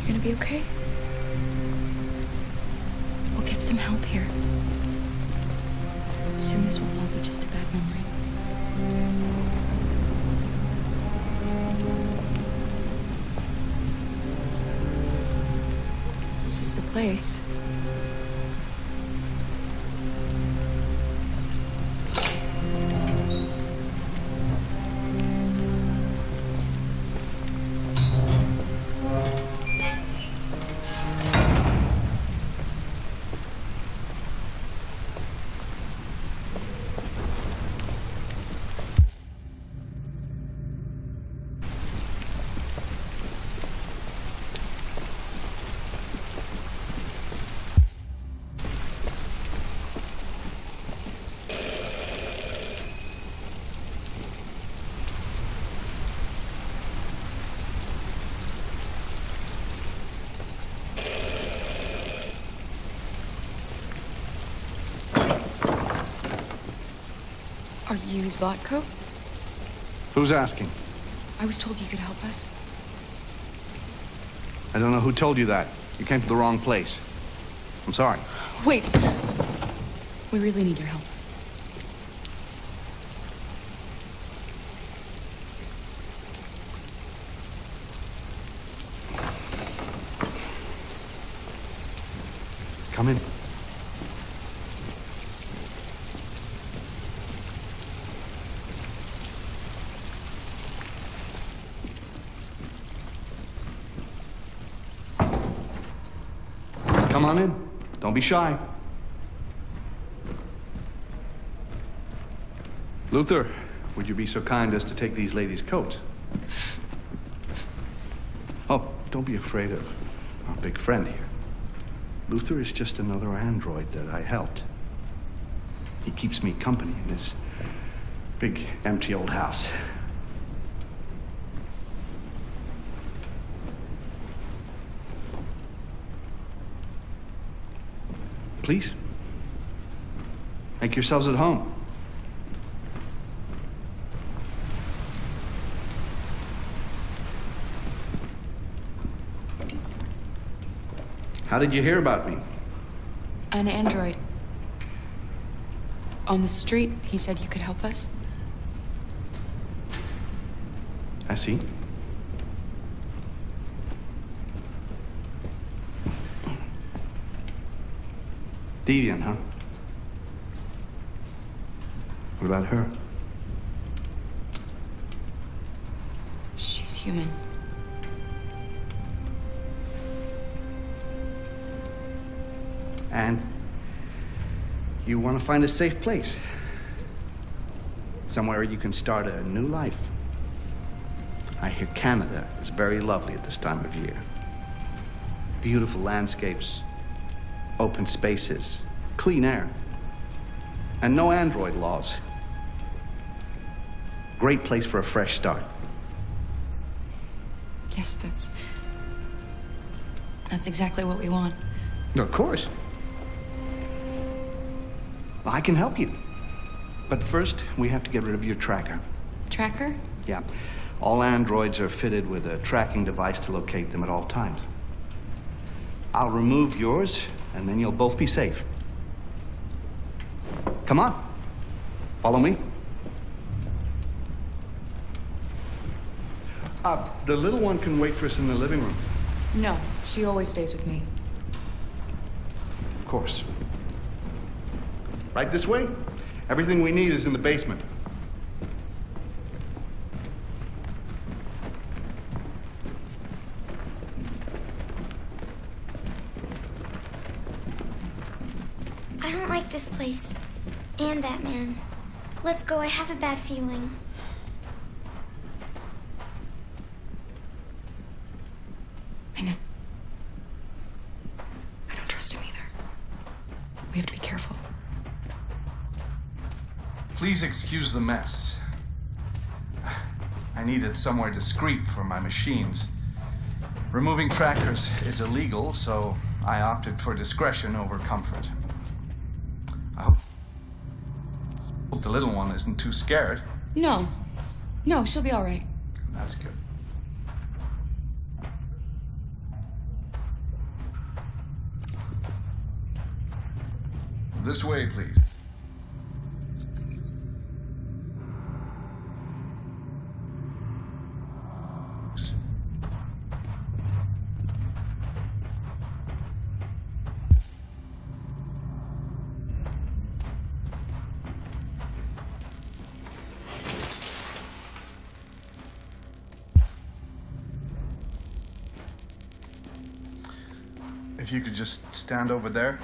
You gonna be okay? We'll get some help here. Soon this will all be just a bad memory. This is the place. Are you Zlatko? Who's asking? I was told you could help us. I don't know who told you that. You came to the wrong place. I'm sorry. Wait. We really need your help. Come in. Come on in. Don't be shy. Luther, would you be so kind as to take these ladies' coats? Oh, don't be afraid of our big friend here. Luther is just another android that I helped. He keeps me company in his big, empty old house. Please, make yourselves at home. How did you hear about me? An android. On the street, he said you could help us. I see. Deviant, huh? What about her? She's human. And you want to find a safe place. Somewhere you can start a new life. I hear Canada is very lovely at this time of year. Beautiful landscapes, open spaces, clean air, and no android laws. Great place for a fresh start. Yes, that's exactly what we want. Of course. I can help you. But first, we have to get rid of your tracker. Tracker? Yeah. All androids are fitted with a tracking device to locate them at all times. I'll remove yours, and then you'll both be safe. Come on. Follow me. The little one can wait for us in the living room. No, she always stays with me. Of course. Right this way? Everything we need is in the basement. I don't like this place. And that man. Let's go, I have a bad feeling. I know. I don't trust him either. We have to be careful. Please excuse the mess. I needed somewhere discreet for my machines. Removing trackers is illegal, so I opted for discretion over comfort. I hope the little one isn't too scared. No. No, she'll be all right. That's good. This way, please. If you could just stand over there.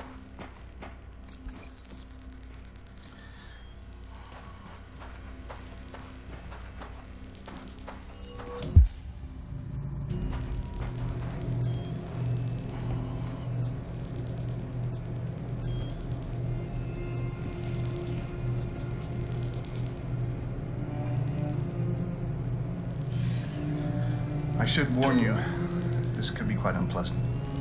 I should warn you, this could be quite unpleasant.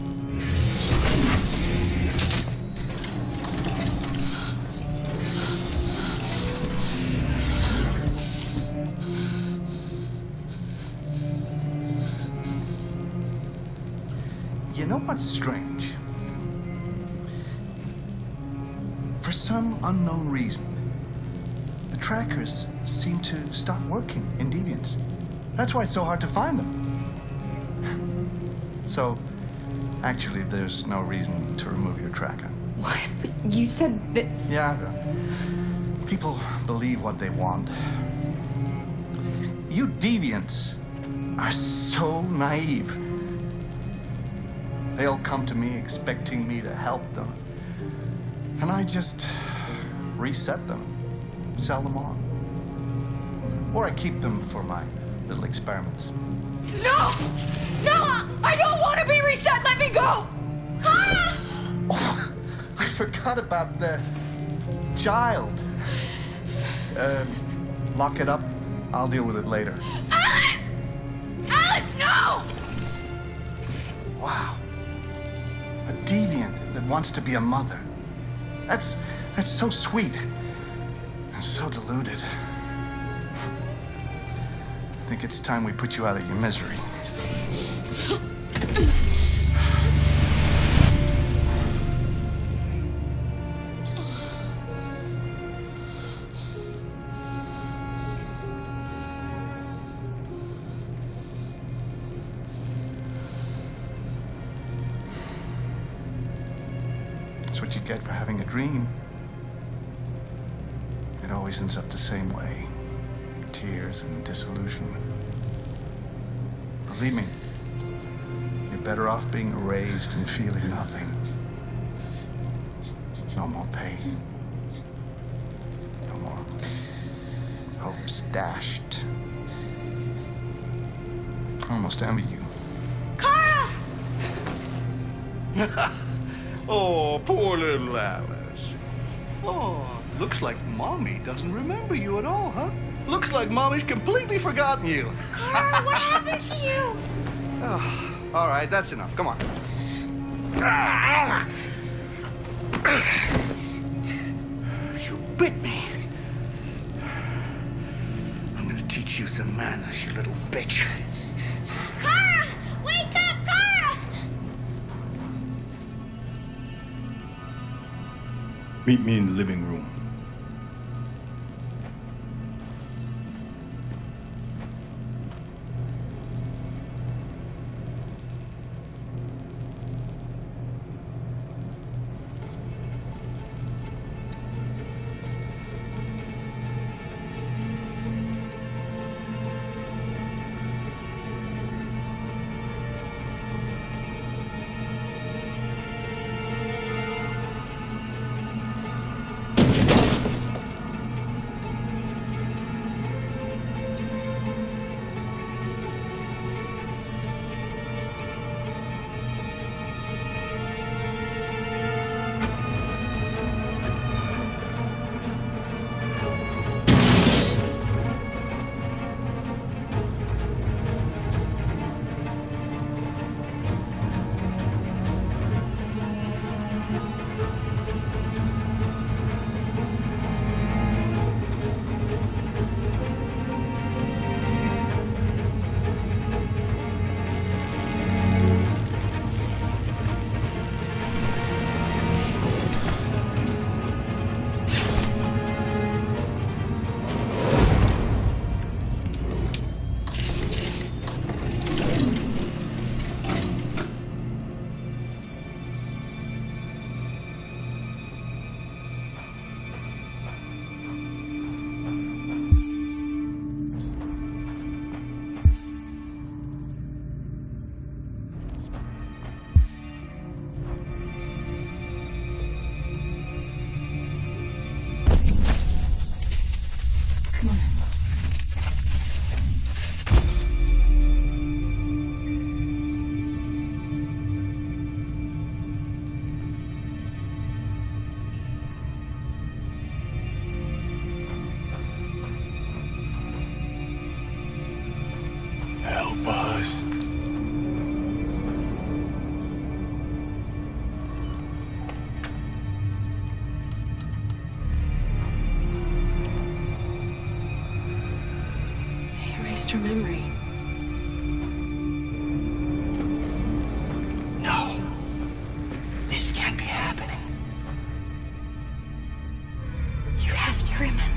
You know what's strange? For some unknown reason, the trackers seem to stop working in Deviants. That's why it's so hard to find them. So, actually, there's no reason to remove your tracker. What? But you said that... Yeah, people believe what they want. You Deviants are so naive. They'll come to me expecting me to help them. And I just reset them, sell them on. Or I keep them for my little experiments. No! No! I don't want to be reset! Let me go! Ah! Oh, I forgot about the child. Lock it up. I'll deal with it later. Alice! Alice, no! Wow. A deviant that wants to be a mother. That's so sweet. And so deluded. I think it's time we put you out of your misery. That's what you get for having a dream. It always ends up the same way. Tears and disillusionment. Believe me, you're better off being erased and feeling nothing. No more pain. No more hopes dashed. I almost envy you. Kara! Oh, poor little Alice. Oh, looks like Mommy doesn't remember you at all, huh? Looks like Mommy's completely forgotten you. Kara, what happened to you? Oh, all right, that's enough. Come on. You bit me. I'm gonna teach you some manners, you little bitch. Kara! Wake up, Kara! Meet me in the living room.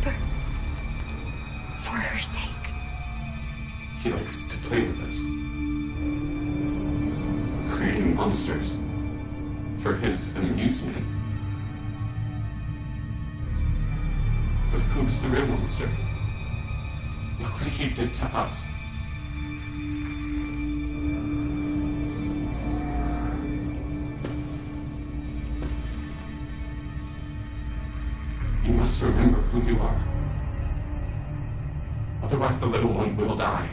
remember. For her sake. He likes to play with us. Creating monsters. For his amusement. But who's the real monster? Look what he did to us. You must remember who you are. Otherwise, the little one will die.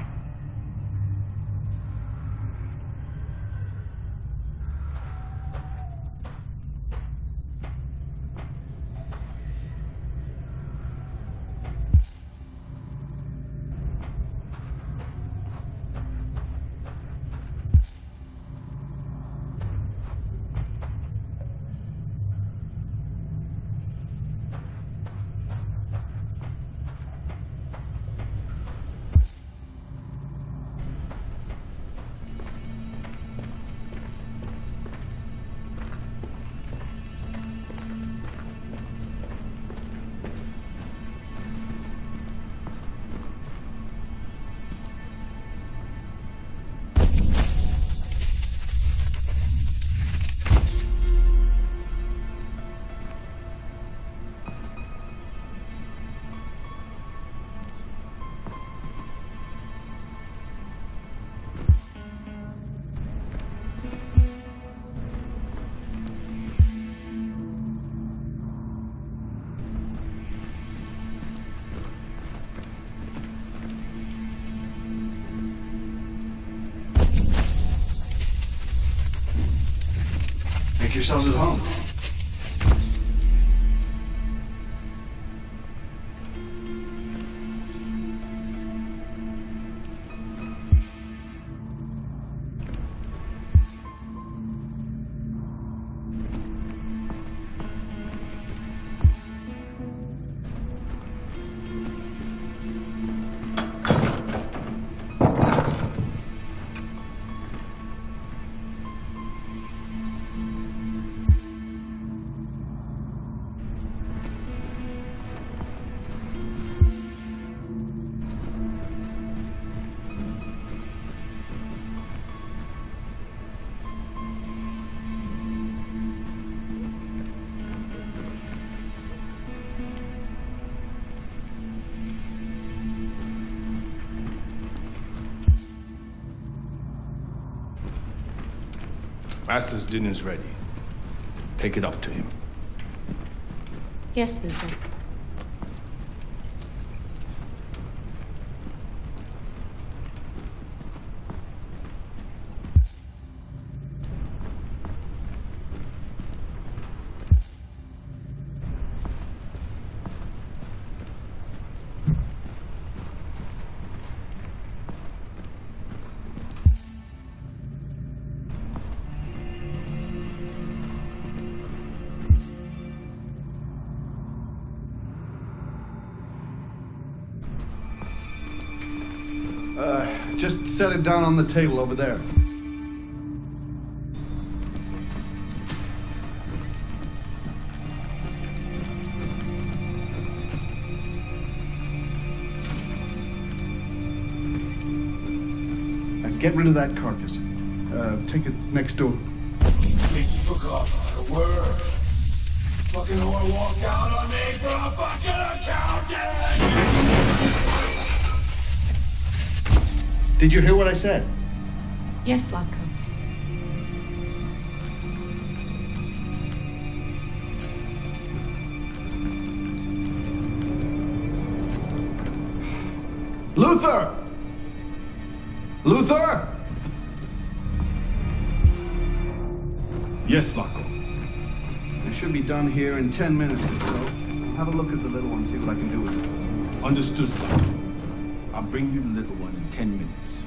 Make yourselves at home. Master's dinner's ready. Take it up to him. Yes, Luther. Just set it down on the table over there. Get rid of that carcass. Take it next door. Bitch forgot how to work. Fucking whore walked out on me for a fucking accountant! Did you hear what I said? Yes, Zlatko. Luther! Luther! Yes, Zlatko. I should be done here in 10 minutes or so. Have a look at the little one, see what I can do with it. Understood, Zlatko. I'll bring you the little one in 10 minutes.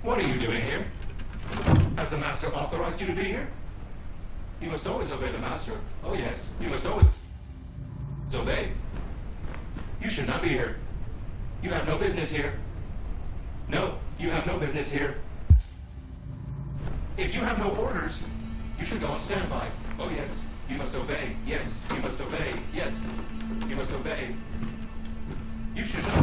What are you doing here? Has the Master authorized you to be here? You must always obey the Master. Oh yes, you must always obey. You should not be here. You have no business here. No, you have no business here. If you have no orders, you should go on standby. Oh yes, you must obey. Yes, you must obey. Yes, you must obey. You should know.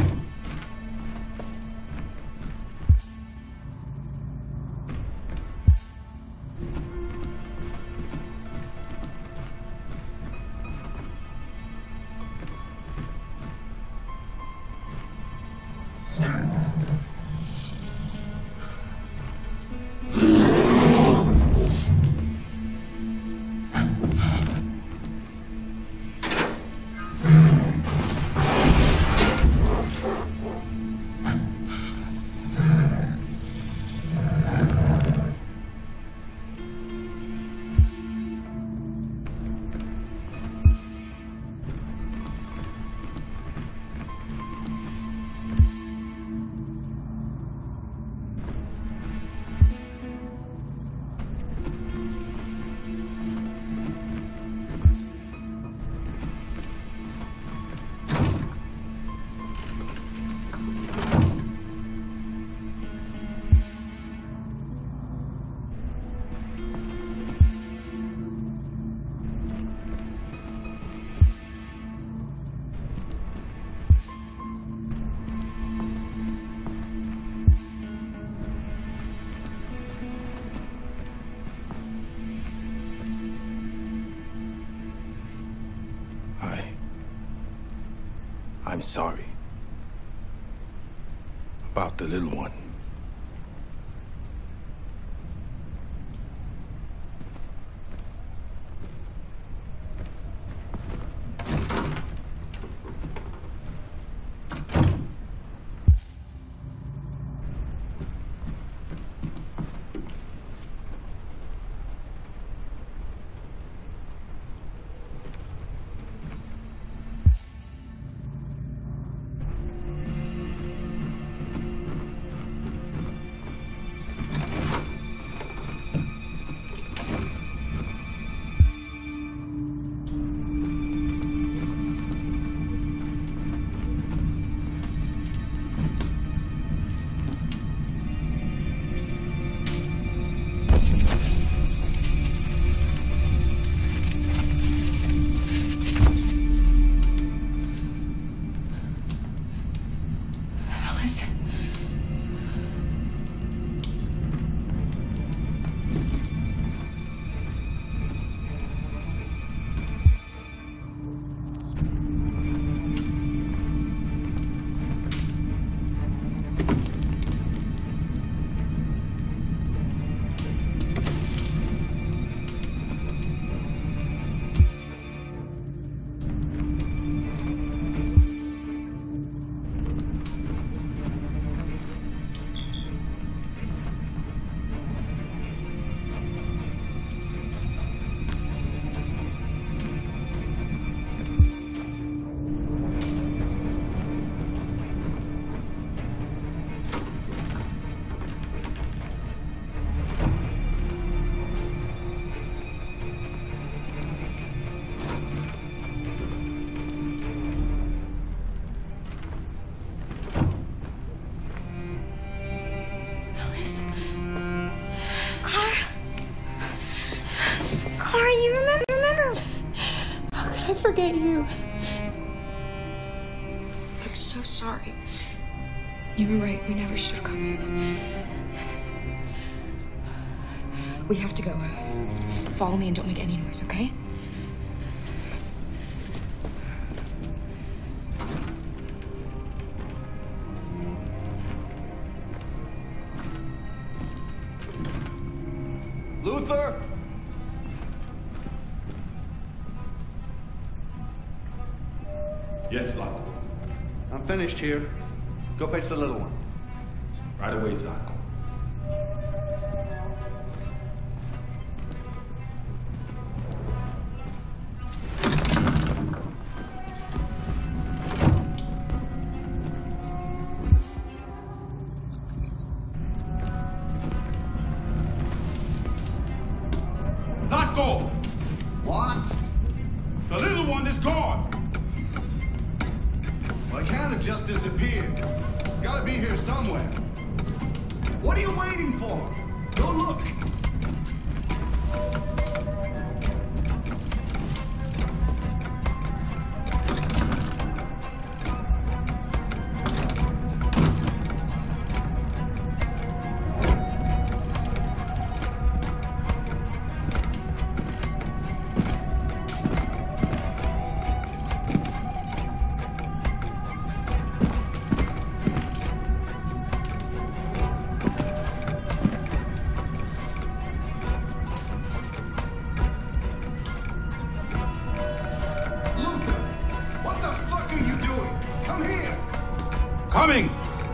I'm sorry about the little one. I forget you. I'm so sorry. You were right. We never should have come here. We have to go. Follow me and don't make any noise, okay? Luther? Yes, Zlatko. I'm finished here. Go fetch the little one. Right away, Zlatko. Zlatko! What? The little one is gone! Well, it can't have just disappeared. Gotta be here somewhere. What are you waiting for? Go look! Coming!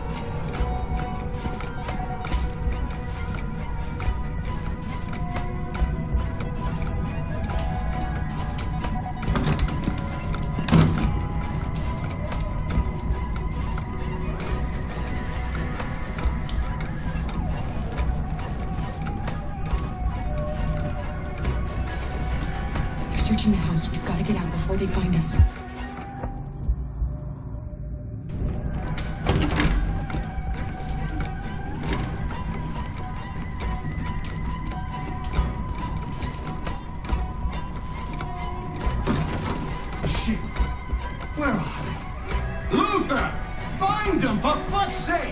They're searching the house. We've got to get out before they find us. Shit! Where are they? Luther! Find them, for fuck's sake!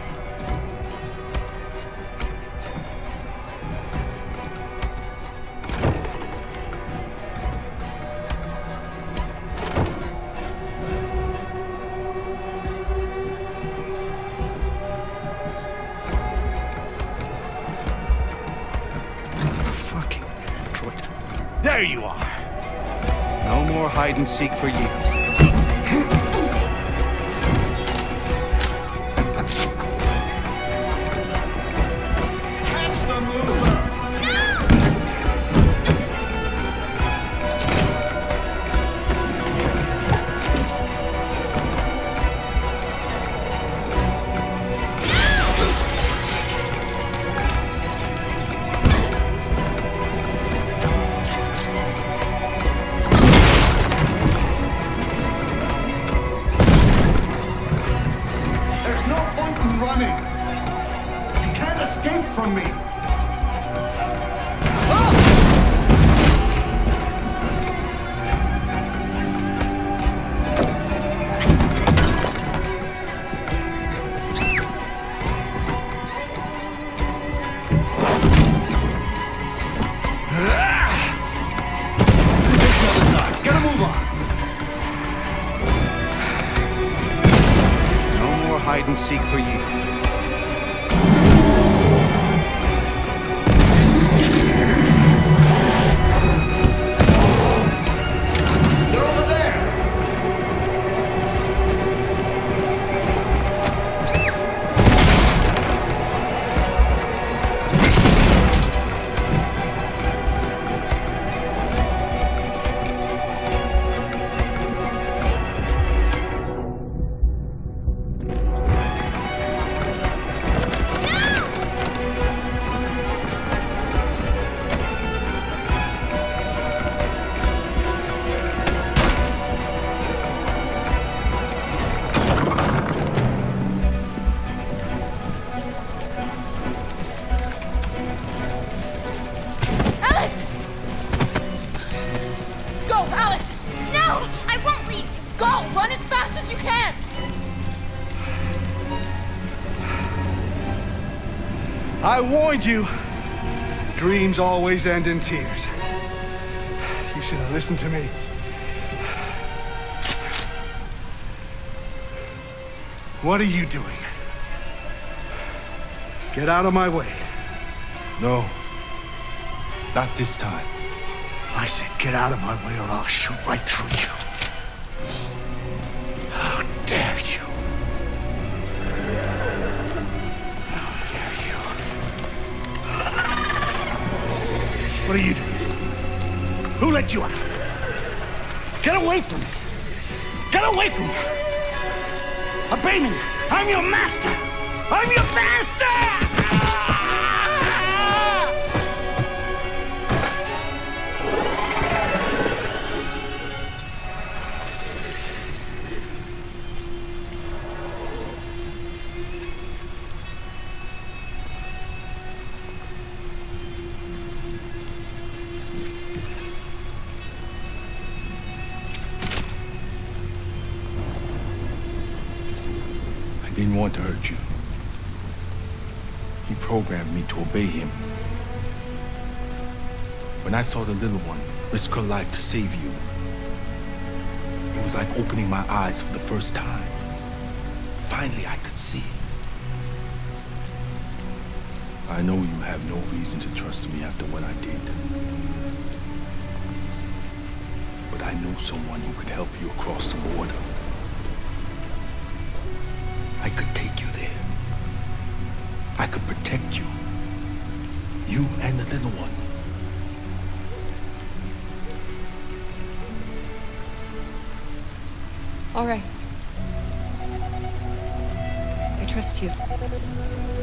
Fucking android. There you are! No more hide and seek for you. Catch them, Luther! There's no point in running. You can't escape from me. Gotta move on. No more hide and seek for you. They're over there. Alice! Go, Alice! No! I won't leave! Go! Run as fast as you can! I warned you. Dreams always end in tears. You should have listened to me. What are you doing? Get out of my way. No. Not this time. I said get out of my way or I'll shoot right through you. How dare you? How dare you? What are you doing? Who let you out? Get away from me! Get away from me! Obey me! I'm your master! I'm your master! didn't want to hurt you. He programmed me to obey him. When I saw the little one risk her life to save you, it was like opening my eyes for the first time. Finally, I could see. I know you have no reason to trust me after what I did. But I know someone who could help you across the border. I could take you there. I could protect you. You and the little one. All right. I trust you.